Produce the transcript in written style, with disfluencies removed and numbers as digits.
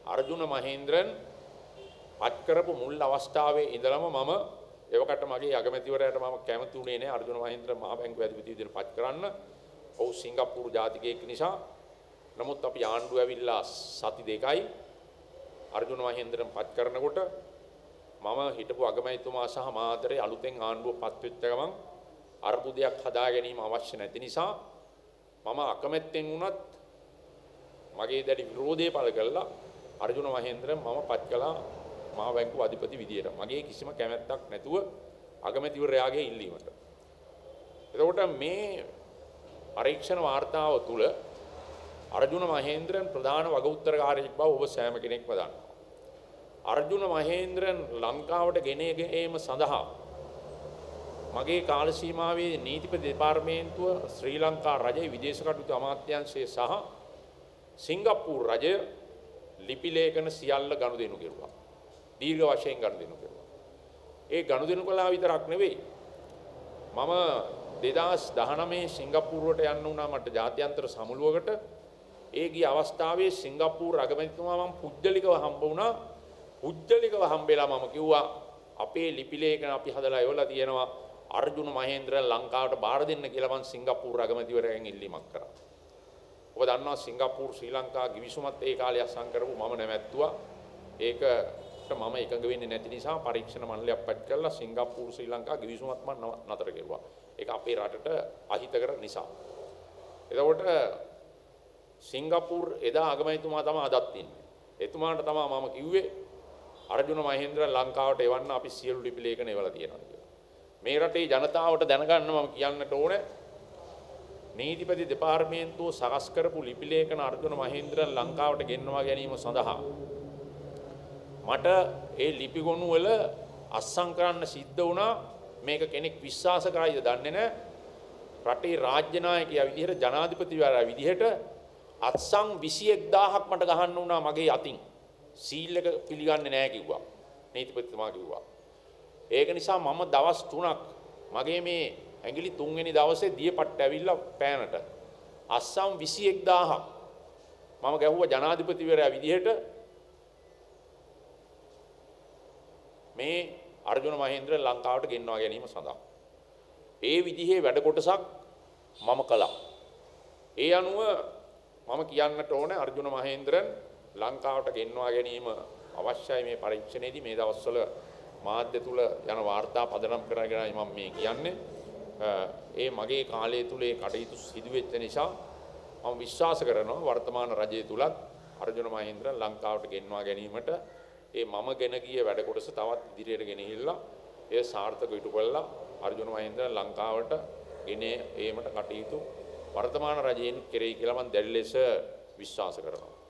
අර්ජුන මහේන්ද්‍රන් පත් කරපු මුල් අවස්ථාවේ ඉඳලම මම එවකට මගේ අගමැතිවරයාට මම කැමති උනේ නැහැ අර්ජුන මහේන්ද්‍රන් මහ බැංකුව අධිපති විදිහට පත් කරන්න. ඔහු සිංගප්පූරු ජාතිකයෙක් නිසා. නමුත් අපි ආණ්ඩුව ඇවිල්ලා සති දෙකයි අර්ජුන මහේන්ද්‍රන් පත් කරනකොට මම හිටපු අගමැතිතුමා සහ මාතරේ අලුතෙන් ආණ්ඩුව පත් වෙච්ච ගමන් අර්බුදයක් හදා ගැනීම අවශ්‍ය නැති නිසා මම අකමැත්තෙන් වුණත් මගේ දැඩි විරෝධය පළ කළා අර්ජුන මහේන්ද්‍රන් මම පත් කළා මහ බැංකුව අධිපති විදියට. මගේ කිසිම කැමැත්තක් නැතුව අගමැතිවරයාගේ ඉල්ලීමට. එතකොට මේ පරීක්ෂණ වාර්තාව තුල අර්ජුන මහේන්ද්‍රන් ප්‍රධාන වග උත්තරකාරයෙක් බව ඔබ සෑම කෙනෙක්ම දන්නවා. අර්ජුන මහේන්ද්‍රන් ලංකාවට ගෙන ඒම සඳහා මගේ කාල සීමාවේ නීතිපති දෙපාර්තමේන්තුව ශ්‍රී ලංකා රජයේ විදේශ කටයුතු අමාත්‍යාංශය සහ සිංගප්පූරු රජය ලිපි ලේඛන සියල්ල ගනුදෙනු කෙරුවා. දීර්ඝ වශයෙන් ගනුදෙනු කෙරුවා. ඒ ගනුදෙනු කළා විතරක් නෙවෙයි. මම 2019 සිංගප්පූරුවට යන්න උනා මට ජාත්‍යන්තර සමුළුවකට. ඒ ගිය අවස්ථාවේ සිංගප්පූරු අගමැතිතුමා මම පුජ්‍යලිකව හම්බ වුණා. පුජ්‍යලිකව හම්බෙලා මම කිව්වා අපේ ලිපි ලේඛන අපි හදලා එවලා තියෙනවා අර්ජුන මහේන්ද්‍රන් ලංකාවට බාර දෙන්න කියලා මම සිංගප්පූරු අගමැතිවරයාගෙන් ඉල්ලීමක් කරා. ඔබ දන්නවා සිංගප්පූරු ශ්‍රී ලංකා ගිවිසුමත් ඒ කාලේ අසං කරපු මම නැවැත්තුවා. ඒකට මම එකඟ වෙන්නේ නැති නිසා පරීක්ෂණ මණ්ඩලයක් පත් කරලා සිංගප්පූරු ශ්‍රී ලංකා ගිවිසුමත් මම නතර කෙරුවා. ඒක අපේ රටට අහිතකර නිසා. එතකොට සිංගප්පූරු එදා අගමැතිතුමා තමයි අදත් ඉන්නේ. එතුමාට තමයි මම කිව්වේ අර්ජුන මහේන්ද්‍රන් ලංකාවට එවන්න අපි සියලු ලිපි ලේඛන එවලා තියෙනවා කියලා. මේ රටේ ජනතාවට දැනගන්න මම කියන්නට ඕනේ නීතිපති දෙපාර්තමේන්තුව සකස් කරපු ලිපි ලේඛන අර්ජුන මහේන්ද්‍රන් ලංකාවට ගෙන්වා ගැනීම සඳහා මට ඒ ලිපි ගොනු වල අත්සන් කරන්න සිද්ධ වුණා. මේක කෙනෙක් විශ්වාස කරයිද දන්නේ නැහැ. රටේ රාජ්‍ය නායකයා විදිහට ජනාධිපතිවරයා විදිහට අත්සන් 21000ක් මට ගහන්න වුණා මගේ අතින්. සීල් එක පිළිගන්නේ නැහැ කිව්වා. නීතිපතිතුමා කිව්වා. ඒක නිසා මම දවස් 3ක් මගේ මේ ඇඟිලි 3 වෙනි දවසේ දියපට්ට ඇවිල්ලා පෑනට අස්සම් 21000ක් මම ගැහුවා ජනාධිපතිවරයා විදිහට මේ අර්ජුන මහේන්ද්‍රන් ලංකාවට ගෙන්වා ගැනීම සඳහා. ඒ විදිහේ වැඩ කොටසක් මම කළා. ඒ අනුව මම කියන්නට ඕනේ අර්ජුන මහේන්ද්‍රන් ලංකාවට ගෙන්වා ගැනීම අවශ්‍යයි මේ පරීක්ෂණයේදී මේ දවස්වල මාධ්‍ය තුල යන වාර්තා පදනම් කරගෙනයි මම මේ කියන්නේ. ඒ මගේ කාලය තුල ඒ කටයුතු සිදු වෙච්ච නිසා මම විශ්වාස කරනවා වර්තමාන රජය තුලත් අර්ජුන මහේන්ද්‍රන් ලංකාවට ගෙන්වා ගැනීමට ඒ මම ගෙන ගිය වැඩ කොටස තවත් ඉදිරියට ගෙනහිල්ලා ඒ සාර්ථක ඉටු කළා අර්ජුන මහේන්ද්‍රන් ලංකාවට ගෙන ඒමට කටයුතු වර්තමාන රජයෙන් කෙරෙයි කියලා මම දැඩි ලෙස විශ්වාස කරනවා.